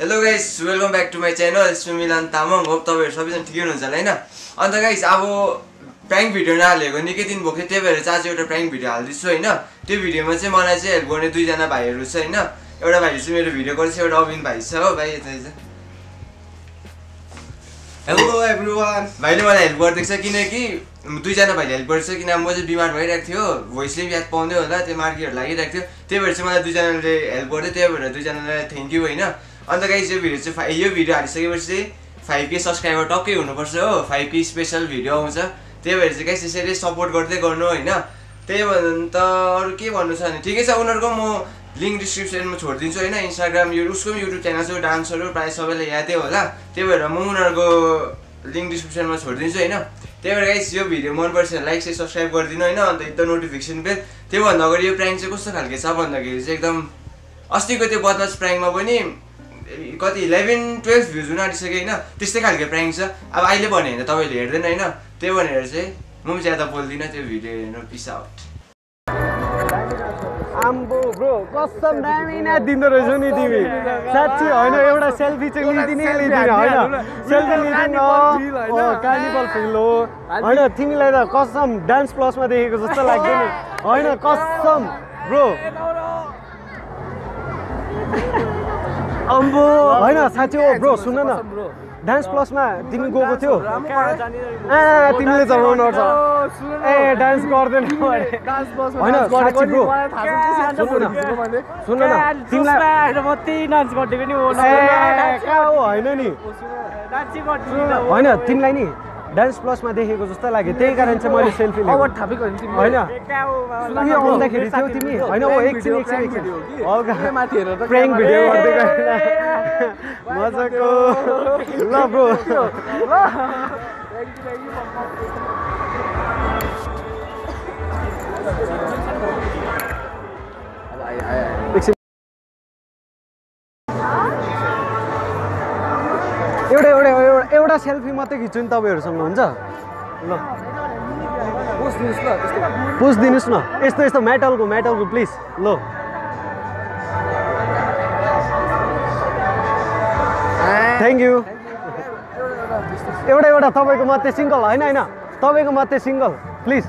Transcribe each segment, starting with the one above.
Hello guys, welcome back to my channel. It's Milan Tamang. Hope तपाईहरु सबैजना ठिकै हुनुहुन्छ होला हैन। अन्त गाइस, अब प्राङ्क भिडियो नहालेको निकै दिन भयो, त्यही भएर चाहिँ आज एउटा प्राङ्क भिडियो हाल्दैछु हैन। त्यो भिडियोमा चाहिँ मलाई चाहिँ हेल्प गर्ने दुईजना भाइहरु छ हैन। एउटा भाइले चाहिँ मेरो भिडियो गर्छ, एउटा अविन भाइ छ हो। भाइ यता आइज। Hello everyone. भाइले मलाई हेल्प गर्दैछ किनकि दुईजना भाइले हेल्प गर्छ किन म चाहिँ बिमार भइरहेको थियो, भोइसले याद पाउँदै होला, त्यो मार्कीहरु लागिरहेको थियो। त्यही भएर चाहिँ मलाई दुईजनाले हेल्प गर्दै, त्यही भएर दुईजनालाई थ्यांक यू हैन। अन्त गाइस, यो भिडियो हालिसकेपछि 5K सब्स्क्राइबर टक्कै हुनुपर्छ हो। 5K स्पेशल भिडियो आउँछ, त्यही भएर चाहिँ गाइस यसरी सपोर्ट गर्दै गर्नु हैन। त्यही भन्दा अरु के भन्नु छ भने ठिकै छ, उनीहरुको म लिंक डिस्क्रिप्सनमा छोडिदिन्छु हैन। इन्स्टाग्राम उसको युट्युब च्यानल छ, डान्सहरु प्राय सबैलाई यादै होला, त्यही भएर म उनीहरुको लिंक डिस्क्रिप्सनमा छोडिदिन्छु हैन। त्यही भएर गाइस, यो भिडियो मन पर्छ भने लाइक चाहिँ सब्स्क्राइब गरिदिनु हैन। अन्त एकदम नोटिफिकेसन बेल। त्यो भन्दा अगाडि यो प्राङ्क चाहिँ कस्तो खालके छ भन्दाखेरि चाहिँ एकदम अस्तिको त्यो बदमास प्राङ्कमा पनि कति 11-12 भ्युज हुन आँटिसक्यो हैन। त्यस्तै खालको प्राङ्क छ। अब अहिले भने हैन, तपाईले हेर्दैन हैन, त्यही भनेर चाहिँ म पनि ज्यादा बोल्दिन। त्यो भिडियो हेर्नु। Piece out. आम्बो ब्रो, कसम दामी ना दिँदो रहेछ नि तिमी। साच्ची हैन, एउटा सेल्फी चाहिँ लिदिने हैन। सेल्फी लिदिन कार्निभल फिल हो हैन। तिमीलाई त कसम डान्स प्लसमा देखेको जस्तो लाग्दैन हैन, कसम ब्रो। अम्बो हैन साच्ची हो ब्रो। सुन न, डान्स प्लसमा तिमी गएको थियो, तिमीले चलाउनु पर्छ। ए डान्स गर्दैन हैन साच्ची ब्रो। सुन न, तिमीलाई मात्रै डान्स गर्दिएको नि हो हैन नि हैन, तिमीलाई नि डान्स प्लसमा देखेको जस्तो लाग्यो, त्यही कारण चाहिँ मैले सेल्फी लिएँ हैन। उयो आउँदाखेरि थियो तिमी हैन। ओ एकछिन हल्का प्राङ्क भिडियो गर्दै गएन मजाको। ल ब्रो, एउटा सेल्फी मात्रै खिच्छु नि तपाईहरुसँग, हुन्छ? ल पुस दिनुस् न, यस्तो मेटलको प्लिज। ल थ्यांक यू। एउटा तपाईको मात्रै सिंगल हैन, तपाईको मात्रै सिंगल प्लिज।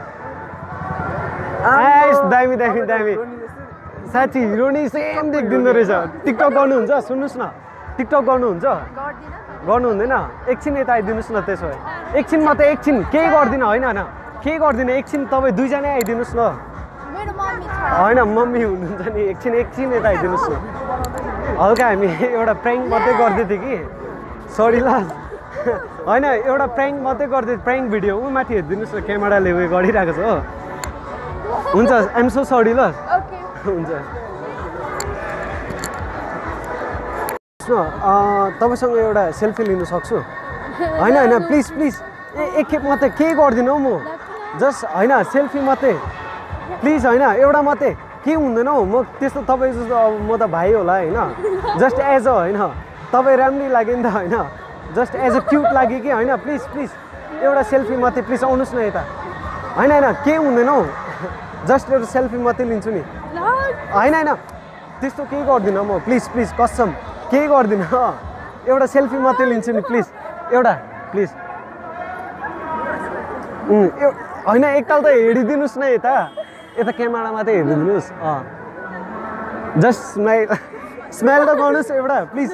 दामी साच्ची हिरोनी सेम देखिदिँदो रहेछ। टिकटक गर्नुहुन्छ? सुन्नुस् न, टिकटक गर्नुहुन्छ? गर्नु हुँदैन? एकछिन यता आइदिनुस् न। त्यसो भए एकछिन मात्रै, एकछिन केही गर्दिन हैन, केही गर्दिन। एकछिन तपाईँ दुईजनै आइदिनुस् न। हैन मम्मी हुनुहुन्छ नि, एकछिन यता आइदिनुस् न। हल्का हामी एउटा प्राङ्क मात्रै गर्दै थियौँ कि, सरी ल हैन। एउटा प्राङ्क मात्रै गर्दै, प्राङ्क भिडियो ऊ माथि हेरिदिनुस् न, क्यामेराले उयो गरिरहेको छ हो। हुन्छ, आइएम सो सरी ल। हुन्छ। तपाईसँग एउटा सेल्फी लिनु सक्छु? हैन प्लिज एकखेप मात्रै, केही गर्दिनँ हौ म, जस्ट हैन सेल्फी मात्रै प्लिज। हैन एउटा मात्रै, केही हुँदैन हौ। म त्यस्तो तपाईँ जस्तो, अब म त भाइ होला हैन, जस्ट एज अ हैन, तपाईँ राम्रै लाग्यो नि त हैन, जस्ट एज अ क्युट लाग्यो कि हैन। प्लिज एउटा सेल्फी मात्रै प्लिज, आउनुहोस् न यता। हैन केही हुँदैन हौ, जस्ट एउटा सेल्फी मात्रै लिन्छु नि। हैन त्यस्तो केही गर्दिनँ म, प्लिज कसम केही गर्दिनँ। एउटा सेल्फी मात्रै लिन्छु नि प्लिज, एउटा प्लिज। हैन एकताल त हेरिदिनुहोस् न यता क्यामेरा मात्रै हेरिदिनुहोस्। जस्ट स्माइल त गर्नुहोस् एउटा प्लिज।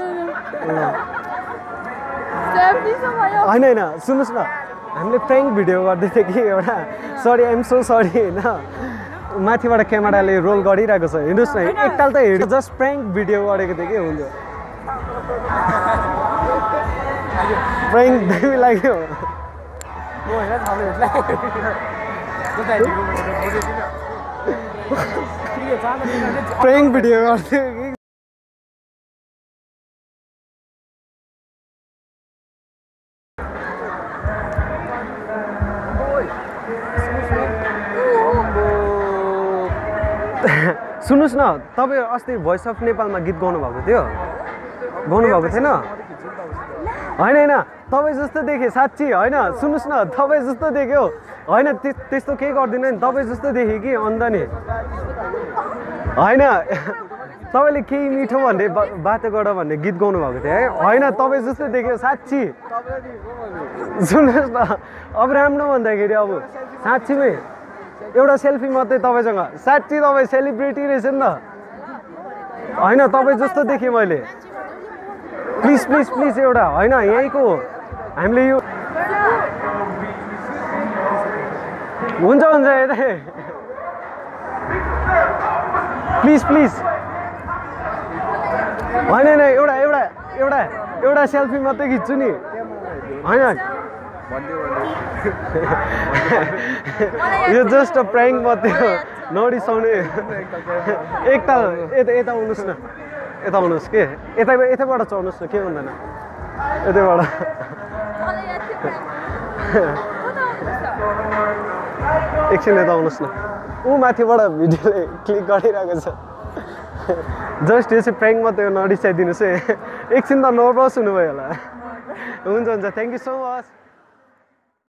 हैन सुन्नुहोस् न, हामीले प्राङ्क भिडियो गर्दै थियौँ कि एउटा, सरी आइएम सो सरी हैन। माथिबाट क्यामेराले रोल गरिरहेको छ, हेर्नुहोस् न एकताल त हेर्नु। जस्ट प्राङ्क भिडियो गरेको थिएँ कि, हुन्छ? प्राङ्क दामी लाग्यो। प्राङ्क भिडियो गर्थ्यो कि। सुन्नुहोस् न, तपाईँ अस्ति भोइस अफ नेपालमा गीत गाउनुभएको थियो, गाउनुभएको थिएन? हैन तपाईँ जस्तो देखेँ साच्ची हैन। सुन्नुहोस् न, तपाईँ जस्तो देख्यो हैन, त्यस्तो केही गर्दिन नि, तपाईँ जस्तो देखेँ कि। अन्त नि हैन तपाईँले केही मिठो भन्ने बाटो गड भन्ने गीत गाउनु भएको थियो है होइन तपाईँ जस्तै देख्यो साँच्ची सुन्नुहोस् न अब राम्रो भन्दाखेरि अब साँच्चीमै एउटा सेल्फी मात्रै तपाईँसँग साँच्ची तपाईँ सेलिब्रिटी रहेछ नि त होइन तपाईँ जस्तो देखेँ मैले प्लिज प्लिज प्लिज एउटा होइन यहीँको हो हामीले यो हुन्छ हुन्छ यता प्लिज प्लिज होइन होइन एउटा एउटा एउटा एउटा सेल्फी मात्रै खिच्छु नि होइन यो जस्ट अ प्र्याङ्क मात्रै हो नरिसाउने एकताल यता आउनुहोस् न यता आउनुहोस् के यताबाट चढ्नुहोस् न के हुँदैन यतैबाट एकछिन यता आउनुहोस् न ऊ माथिबाट भिडियोले क्लिक गरिरहेको छ जस्ट यो चाहिँ प्र्याङ्क मात्रै हो नरिसाइदिनुहोस् है एकछिन त नर्भस हुनुभयो होला हुन्छ हुन्छ थ्याङ्क यू सो मच